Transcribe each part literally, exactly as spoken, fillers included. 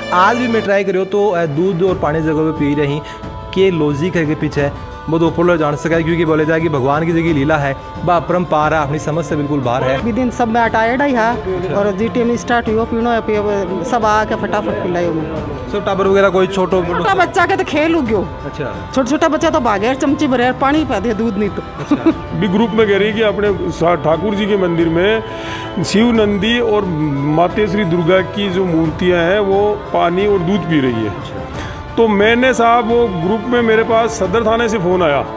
आज भी मैं ट्राई करो तो दूध और पानी जगह पे पी रही के लॉजिक है के पीछे बहुत ऊपर जान सका, क्योंकि बोले जाए कि भगवान की जगह लीला है, वह अपरंपार है, अपनी समझ से बिल्कुल बाहर है। दिन सब में टायर्ड ही है और जी टी एम स्टार्ट हुआ पीनो है, सब आके फटाफट पिलायो में सब टाबर वगैरह कोई छोटो छोटा बच्चा के तो खेल उग्यो। अच्छा, छोटा छोटा बच्चा तो भागे चमची भरे पानी पा दे, दूध नहीं तो। अच्छा। भी ग्रुप में कह रही कि अपने ठाकुर जी के मंदिर में शिव नंदी और माता श्री दुर्गा की जो मूर्तियां हैं वो पानी और दूध पी रही है। तो मैंने साहब वो ग्रुप में मेरे पास सदर थाने से फ़ोन आया।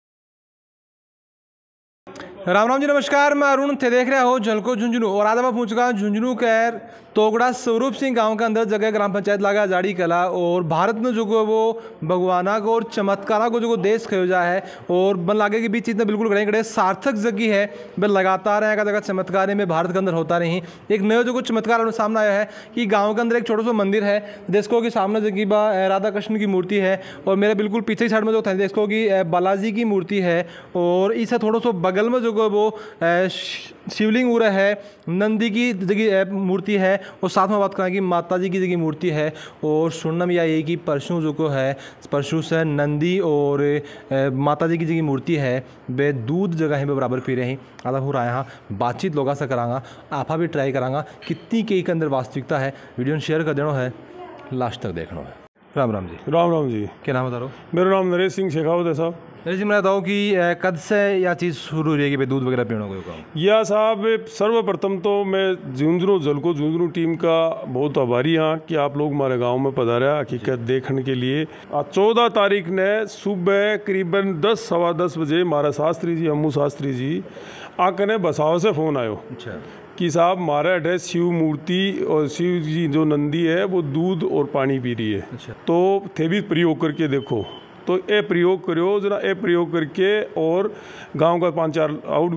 राम राम जी, नमस्कार। मैं अरुण थे, देख रहे हो झलको झुंझुनू। और आज मैं पहुंच चुका हूँ झुंझुनू कैर तोगड़ा स्वरूप सिंह गांव के अंदर जगह ग्राम पंचायत लागा जाड़ी कला। और भारत में जो वो भगवाना को और चमत्कारा को जो देश खोजा है और बन लागे के बीच इतना बिल्कुल खड़े खड़े सार्थक जगह है, वह लगातार है जगह चमत्कार में भारत के अंदर होता नहीं। एक नया जो चमत्कार सामने आया है कि गाँव के अंदर एक छोटा सा मंदिर है, जिसको कि सामने जगह बा राधा कृष्ण की मूर्ति है, और मेरे बिल्कुल पीछे साइड में जो था जिसको कि बालाजी की मूर्ति है, और इसे थोड़ा सा बगल में जो वो शिवलिंग उरा है, नंदी की जगह मूर्ति है, और साथ में बात करें कि माता जी की जगह मूर्ति है। और सुनना में यह कि परसों जो को है परसों से नंदी और माता जी की जगह मूर्ति है वे दूध जगह है बराबर पी रहे हैं। आधा हो रहा है यहाँ बातचीत लोगों से करांगा, आपा भी ट्राई करांगा कितनी के अंदर वास्तविकता है। वीडियो शेयर कर देना है, लास्ट तक देखना है। राम राम जी। राम राम जी। क्या नाम बता रहा हूँ? मेरा नाम नरेश सिंह शेखावत है साहब। नरेश जी, मैं बताऊँ कि कद से यह चीज़ शुरू हो रही है कि दूध वगैरह पीने को? या साहब सर्वप्रथम तो मैं झुंझुनू झलको झुंझुनू टीम का बहुत आभारी हाँ कि आप लोग हमारे गांव में पधारा हकीकत देखने के लिए। आज चौदह तारीख ने सुबह करीबन दस सवा दस बजे हमारा शास्त्री जी अम्मू शास्त्री जी आकर ने बसाव से फ़ोन आयो। अच्छा। कि साहब हमारा एड्रेस शिव मूर्ति और शिव जी जो नंदी है वो दूध और पानी पी रही है। अच्छा। तो थे भी प्रयोग करके देखो, तो ये प्रयोग करो जना, ये प्रयोग करके और गांव का पांच चार आउट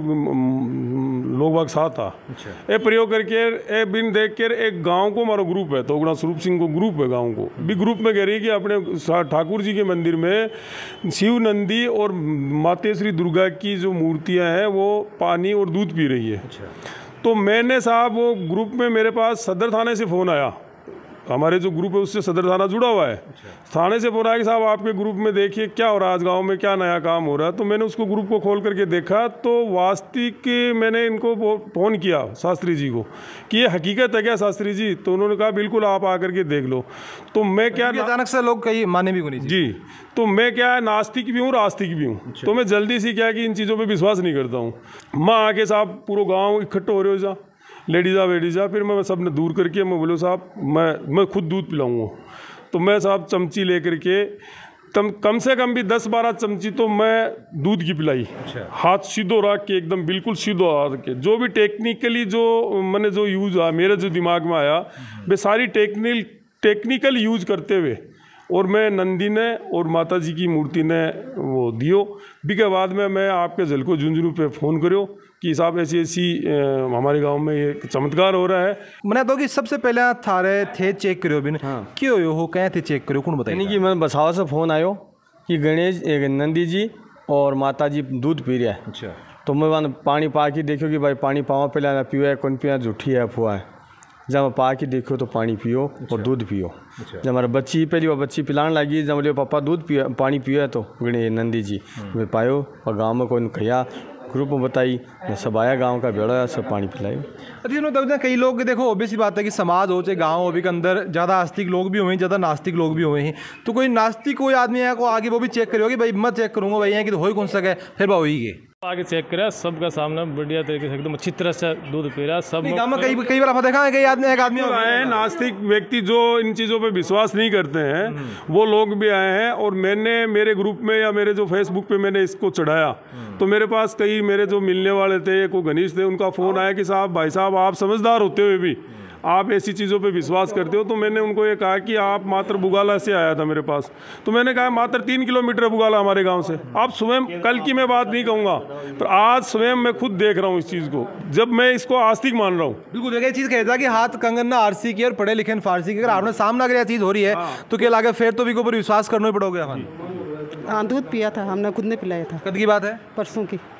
लोग बाग साथ था। अच्छा। ये प्रयोग करके ए बिन देख कर एक गांव को हमारा ग्रुप है तोगड़ा स्वरूप सिंह को ग्रुप है, गांव को भी ग्रुप में कह रही है कि अपने ठाकुर जी के मंदिर में शिव नंदी और माता श्री दुर्गा की जो मूर्तियाँ हैं वो पानी और दूध पी रही है। अच्छा। तो मैंने साहब वो ग्रुप में मेरे पास सदर थाने से फ़ोन आया, हमारे जो ग्रुप है उससे सदर थाना जुड़ा हुआ है। अच्छा। थाने से बोला कि साहब आपके ग्रुप में देखिए क्या हो रहा है आज गांव में, क्या नया काम हो रहा है। तो मैंने उसको ग्रुप को खोल करके देखा तो वास्तविक मैंने इनको फ़ोन किया शास्त्री जी को कि ये हकीकत है क्या शास्त्री जी? तो उन्होंने कहा बिल्कुल आप आकर के देख लो। तो मैं क्या अचानक से लोग कहीं माने भी नहीं जी, तो मैं क्या नास्तिक भी हूँ आस्तिक भी हूँ। अच्छा। तो मैं जल्दी से क्या कि इन चीज़ों पर विश्वास नहीं करता हूँ। मैं आके साहब पूरा गाँव इकट्ठे हो रहे हो जा लेडीज़ा वेडीज़ा, फिर मैं सब ने दूर करके मैं बोलो साहब मैं मैं खुद दूध पिलाऊंगा। तो मैं साहब चमची लेकर के तम कम से कम भी दस बारह चमची तो मैं दूध की पिलाई। अच्छा। हाथ सीधो रख के एकदम बिल्कुल सीधो रख के जो भी टेक्निकली जो मैंने जो यूज़ आया मेरे जो दिमाग में आया वे सारी टेक्निकल टेक्निकल यूज करते हुए और मैं नंदी ने और माता जी की मूर्ति ने वो दियो। भी के बाद में मैं आपके झलको झुंझुनू पे फ़ोन करो कि साहब ऐसी ऐसी हमारे गांव में ये चमत्कार हो रहा है। मैंने तो कि सबसे पहले थारे थे चेक करो बिन। हाँ। क्यों हो कहे थे चेक करो कौन बताइए? कि मैं बसाव से फ़ोन आयो कि गणेश नंदी जी और माता जी दूध पी रहा है। अच्छा। तो मैं वहाँ पानी पा के देखो कि भाई पानी पावा पहले ना पियो है कौन पिया झूठी है अफवाह है। जब पा के देखो तो पानी पियो। अच्छा। और दूध पियो। अच्छा। जब हमारा बच्ची पहली वो बच्ची पिलाने लगी, जब बोले पापा दूध पियो पानी पियो है तो गणेश नंदी जी मैं पायो और गाँव में कोई कहिया ग्रुप में बताई सब आया गांव का बेड़ा सब पानी पिलाए। अच्छा, कई लोग देखो ओबीसी बात है कि समाज हो चाहे गांव हो भी के अंदर ज़्यादा आस्तिक लोग भी हुए ज़्यादा नास्तिक लोग भी हुए हैं। तो कोई नास्तिक कोई आदमी है को आगे वो भी चेक करियो कि भाई मैं चेक करूँगा भाई है कि तो हो ही कौन सा है फिर भाई होगी आगे चेक करा सबका सामने बढ़िया तरीके से एकदम अच्छी तरह से दूध पी रहा सब। गाँव में कई कई बार आपने देखा है कई आदमी एक आदमी आए हैं नास्तिक व्यक्ति जो इन चीज़ों पे विश्वास नहीं करते हैं वो लोग भी आए हैं। और मैंने मेरे ग्रुप में या मेरे जो फेसबुक पे मैंने इसको चढ़ाया तो मेरे पास कई मेरे जो मिलने वाले थे को घनिष्ठ थे उनका फ़ोन आया कि साहब भाई साहब आप समझदार होते हुए भी आप ऐसी चीज़ों पे विश्वास करते हो। तो मैंने उनको ये कहा कि आप मात्र बुगाला से आया था मेरे पास, तो मैंने कहा मात्र तीन किलोमीटर बुगाला हमारे गांव से। आप स्वयं कल की मैं बात नहीं कहूँगा पर आज स्वयं मैं खुद देख रहा हूँ इस चीज़ को, जब मैं इसको आस्तिक मान रहा हूँ। बिल्कुल ये चीज़ कहता कि हाथ कंगन ना आरसी की और पढ़े लिखे फारसी की, अगर आपने सामने अगर यह चीज़ हो रही है तो क्या लगे फिर तो भी ऊपर विश्वास करना ही पड़ोगे। हाँ दूध पिया था हमने, खुद ने पिलाया था। कद की बात है? परसों की।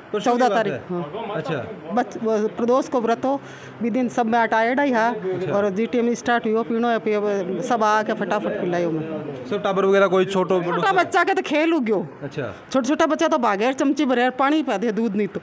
परसों की चौदह बात तारीख है? हाँ अच्छा बच वो प्रदोष को व्रत हो भी दिन सब में अटायड ही है और जी टी एम स्टार्ट हुई पीनो है पियो सब आके फटाफट पिलायो में सब टाबर वगैरह कोई छोटो बड़ो छोटा बच्चा के तो खेल उग्यो अच्छा छोटा छोटा बच्चा तो भागे चमची भरे पानी पा दे दूध नहीं तो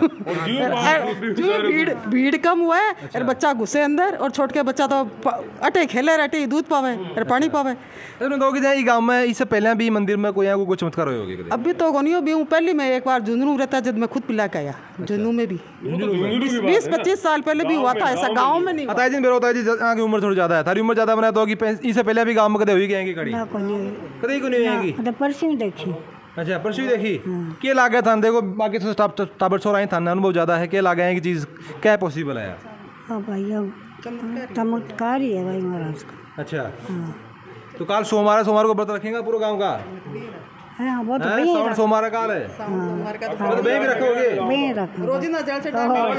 जो भीड़ भीड़ कम हुआ है और बच्चा घुसे अंदर और छोट के बच्चा तो प- अटे खेले अटे दूध पावे और पानी पावे तो कहो कि ये गांव में इससे पहले भी मंदिर में कोई कोई चमत्कार हुए होगी अभी तो गोनियो भी हूँ पहले मैं एक बार झुंझुनू रहता जब मैं खुद पिला के आया झुंझुनू में भी बीस पच्चीस साल पहले भी हुआ था ऐसा गाँव में नहीं हुआ। बताइए जी मेरा होता है जी आगे उम्र थोड़ी ज्यादा है थारी उम्र ज्यादा बनाया तो कि इससे पहले भी गांव में कदे हुई गएंगी कड़ी ना कोनी कदे को नहीं आएंगी मतलब परसों देखी अच्छा परसों ही देखी के लागे था देखो बाकी तो टाप टाबर छोरा ही था अनुभव ज्यादा है के लागे है कि चीज क्या पॉसिबल है हाँ भाई अब चमत्कार ही है भाई महाराज का। अच्छा तो काल सोमवार सोमवार को व्रत रखेंगे पूरा गांव का हाँ वो तो हैं? बे श्रावण सोमवार काल है तो बे भी रखोगे बे रखा रोजिंदा जल से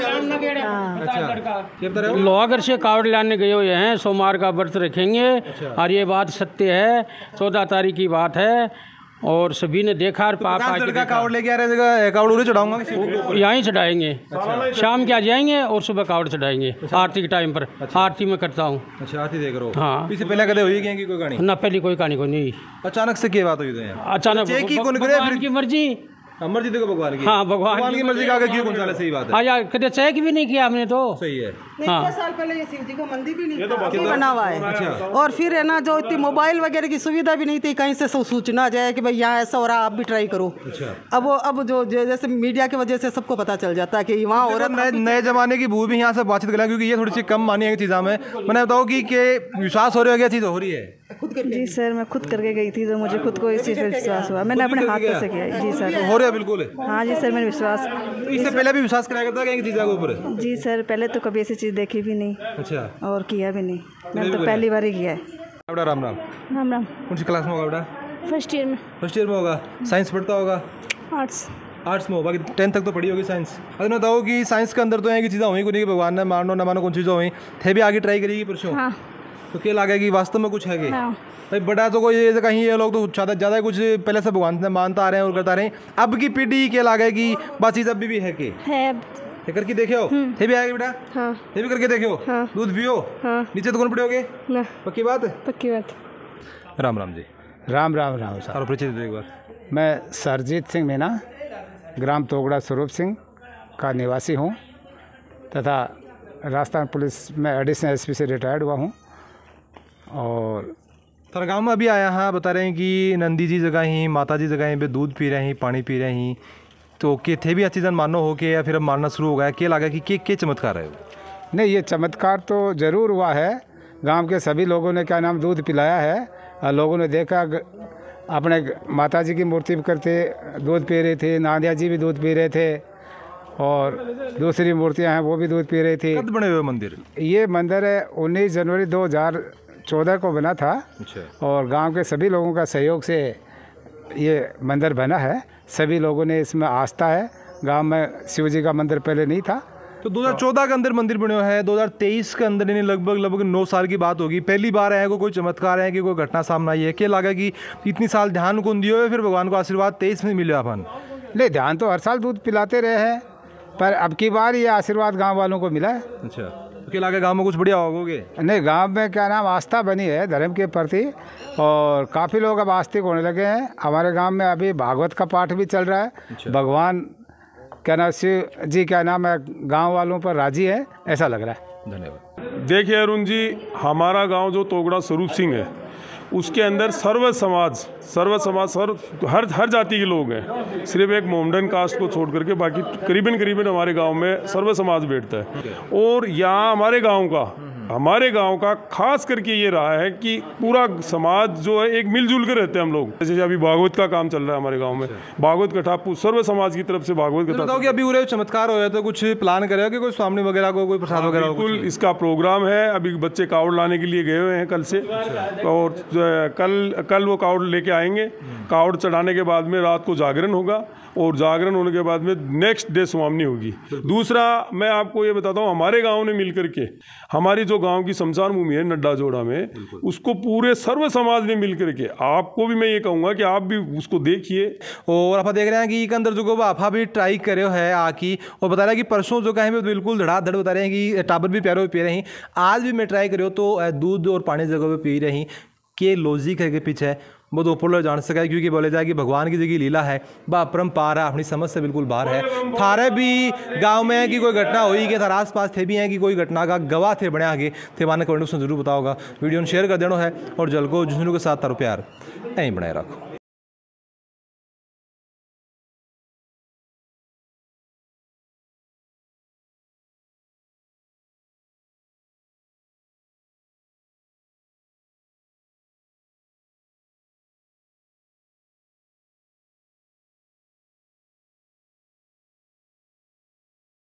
अच्छा ये बता रहे हो लोहागर से कावड़ लाने गए हुए हैं सोमवार का व्रत रखेंगे और ये बात सत्य है चौदह तारीख की बात है और सभी ने देखा और पाप पचास लड़का कावड़ लेके आ रहे जगह कावड़ उड़े चढ़ाऊंगा किसी को यहाँ ही चढ़ाएंगे शाम के आ जाएंगे और सुबह कावड़ चढ़ाएंगे आरती के टाइम पर आरती में करता हूँ अच्छा आती देख रहे हो हाँ। इससे पहले कदे हुई कि कोई कहानी ना पहली कोई कहानी को नहीं अचानक से क्या बात हुई तो यहाँ अचानक चेक ही कौन करे भगवान फिर की मर्जी मर्जी देखो भगवान की हाँ भगवान भगवान की मर्जी का आगे क्यों कौन सा सही बात है हाँ यार कभी चेक भी नहीं किया हमने तो सही है हाँ साल पहले ये शिव जी का मंदिर भी नहीं था अभी बना हुआ है और फिर है ना जो इतनी मोबाइल वगैरह की सुविधा भी नहीं थी कहीं से सब सूचना आ जाए कि भाई यहाँ ऐसा हो रहा आप भी ट्राई करो अब वो अब जो जो जैसे मीडिया की वजह से सबको पता चल जाता है कि वहाँ हो रहा नए नए जमाने की भू भी यहाँ से बातचीत करें क्योंकि ये थोड़ी सी कम मानी है चीज़ा में मैंने बताओ कि के विश्वास हो रहा है क्या चीज़ हो रही है जी सर मैं खुद करके गई थी तो मुझे खुद को इस चीज़ पर विश्वास हुआ मैंने अपने हाथों से किया जी सर हो रहा है बिल्कुल हाँ जी सर मैंने विश्वास इससे पहले भी विश्वास कराया करता है चीज़ों के ऊपर जी सर पहले तो कभी ऐसी चीज़ देखी भी नहीं अच्छा और किया भी नहीं मैंने तो पहली बार ही किया है बेटा राम राम राम राम कौन सी क्लास में होगा बेटा फर्स्ट ईयर में फर्स्ट ईयर में होगा साइंस पढ़ता होगा आर्ट्स आर्ट्स में हो बाकी टेंथ तक तो पढ़ी होगी साइंस अगर मैं बताओ कि साइंस के अंदर तो है कि चीज़ें हुई को नहीं कि भगवान ने मानो ना मानो कौन चीज़ें हुई थे भी आगे ट्राई करेगी परसों हाँ तो क्या लगे कि वास्तव में कुछ है कि हाँ भाई बड़ा तो कोई ये कहीं ये लोग तो ज़्यादा ज़्यादा कुछ पहले से भगवान से मानता आ रहे हैं और करता रहे हैं अब की पीढ़ी क्या लगे कि बस चीज़ अभी भी है कि है ये करके देखे हो थे भी आएगा बेटा हाँ ये भी करके देखे हो हाँ। दूध पियो हाँ नीचे तो कौन पड़े ना पक्की बात है पक्की बात राम राम जी राम राम राम सर और परिचय दे दो एक बार मैं सरजीत सिंह मीना ग्राम तोगड़ा स्वरूप सिंह का निवासी हूँ तथा राजस्थान पुलिस में एडिशनल एसपी से रिटायर्ड हुआ हूँ और सर गाँव में अभी आया हाँ बता रहे हैं कि नंदी जी जगह ही माता जी जगह पे दूध पी रहे हैं पानी पी रहे हैं तो के थे भी अच्छी जन मानो हो के या फिर अब मारना शुरू हो गया क्या लगा कि के के चमत्कार है नहीं ये चमत्कार तो ज़रूर हुआ है गांव के सभी लोगों ने क्या नाम दूध पिलाया है और लोगों ने देखा ग- अपने माता जी की मूर्ति करते दूध पी रही थी नांदिया जी भी दूध पी रहे थे और दूसरी मूर्तियां हैं वो भी दूध पी रही थी कद बने हुए मंदिर ये मंदिर है उन्नीस जनवरी दो हज़ार चौदह को बना था अच्छा और गांव के सभी लोगों का सहयोग से ये मंदिर बना है सभी लोगों ने इसमें आस्था है गांव में शिव जी का मंदिर पहले नहीं था तो दो हज़ार चौदह के अंदर मंदिर बने हुए है दो हज़ार तेईस के अंदर यानी लगभग लगभग नौ साल की बात होगी पहली बार है को कोई चमत्कार है कि कोई घटना सामने आई है क्या लगा कि इतनी साल ध्यान कौन दियो है फिर भगवान को आशीर्वाद तेईस में मिले अपन नहीं ध्यान तो हर साल दूध पिलाते रहे हैं पर अब की बार ये आशीर्वाद गांव वालों को मिला है अच्छा तो क्या लगा गाँव में कुछ बढ़िया होगे नहीं गांव में क्या नाम आस्था बनी है धर्म के प्रति और काफ़ी लोग अब आस्तिक होने लगे हैं हमारे गांव में अभी भागवत का पाठ भी चल रहा है भगवान क्या नाम शिव जी क्या नाम है गांव वालों पर राजी है ऐसा लग रहा है धन्यवाद देखिए अरुण जी हमारा गांव जो तोगड़ा स्वरूप सिंह है उसके अंदर सर्व समाज सर्व समाज सर्व हर हर जाति के लोग हैं सिर्फ एक मोमडन कास्ट को छोड़ करके बाकी करीबन करीबन हमारे गांव में सर्व समाज बैठता है और यहाँ हमारे गांव का हमारे गांव का खास करके ये रहा है कि पूरा समाज जो है एक मिलजुल कर रहते हैं हम लोग जैसे अभी भागवत का काम चल रहा है हमारे गांव में भागवत कथा सर्व समाज की तरफ से भागवत कथा बताओ कि अभी पूरे चमत्कार हो तो कुछ प्लान करेगा कि कोई स्वामी वगैरह को कोई प्रसाद वगैरह बिल्कुल इसका प्रोग्राम है अभी बच्चे कावड़ लाने के लिए गए हुए हैं कल से और कल कल वो कावड़ लेके आएंगे कावड़ चढ़ाने के बाद में रात को जागरण होगा और जागरण होने के बाद में नेक्स्ट डे सुहामनी होगी दूसरा मैं आपको ये बताता हूँ हमारे गांव ने मिलकर के हमारी जो जो गांव की शमशान भूमि है नड्डा जोड़ा में, उसको पूरे सर्व समाज ने मिल करके, आपको भी मैं ये कहूँगा कि आप भी उसको देखिए। और आप देख रहे हैं कि एक अंदर जो आपा भी ट्राई करे है आकी, और बता रहा है कि परसों जो कहें बिल्कुल धड़ाधड़ बता रहे हैं कि टाबर भी प्यारे पी रही, आज भी मैं ट्राई करो तो दूध और पानी जगह पे पी रही के लॉजिक है के पीछे वो तो ऊपर लोग जान सका है, क्योंकि बोले जाए कि भगवान की जगह लीला है, वह अपरंपार है, अपनी समझ से बिल्कुल बाहर है। थारे भी गांव में है कि कोई घटना हुई कि थारे आस पास थे भी हैं कि कोई घटना का गवाह थे बने आगे थे, माने कमेंट में जरूर बताओगा। वीडियो शेयर कर देना है और जल को झुंझुनू के साथ तारो प्यार यहीं बनाए रखो।